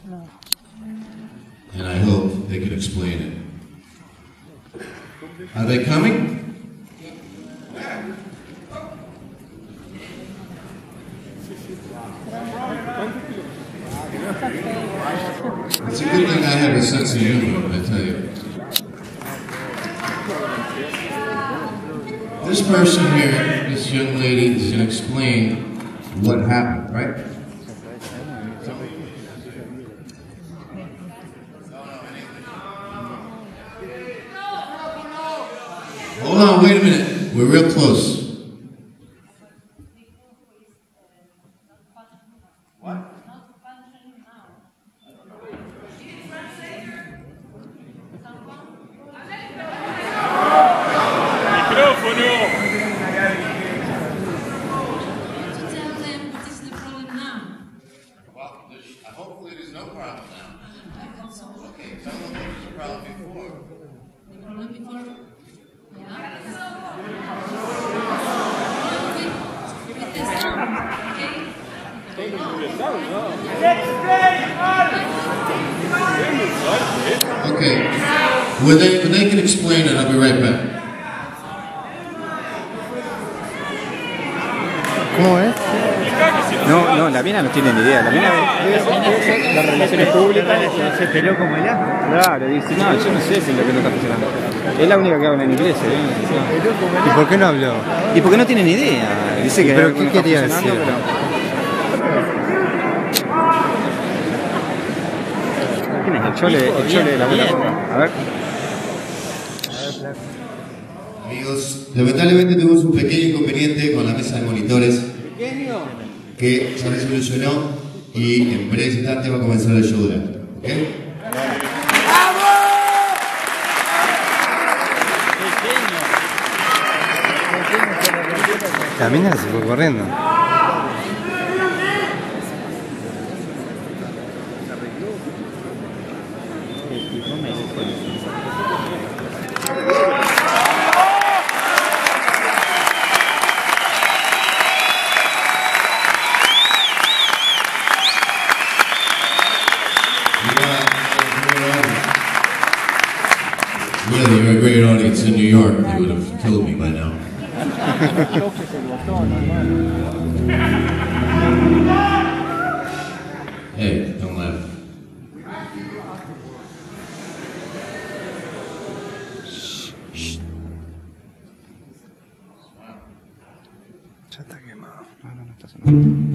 And I hope they can explain it. Are they coming? It's a good thing I have a sense of humor, I tell you. This person here, this young lady, is going to explain what happened, right? Hold on, wait a minute. We're real close. Hopefully there's no problem now. Okay, tell them there was a problem before. The problem before? Yeah. Okay. When they can explain it, I'll be right back. ¿Cómo es? No, la mina no tiene ni idea. La mina ve las relaciones públicas. Se peló como ella. Claro, dice, no, yo no sé si es lo que no está funcionando. Es la única que habla en inglés, ¿Y por qué no habló? Y porque no tiene ni idea. Dice que ¿Pero qué quería decir? ¿Quién es? El chole de la plataforma. A ver. Amigos, lamentablemente tuvimos un pequeño inconveniente con la mesa de monitores que se resolucionó y en breve instante va a comenzar el show de arte. ¿Ok? La mina se fue corriendo. Really, you're a great audience in New York. They would have killed me by now. Hey, don't laugh. Ya está quemado. No está sonando.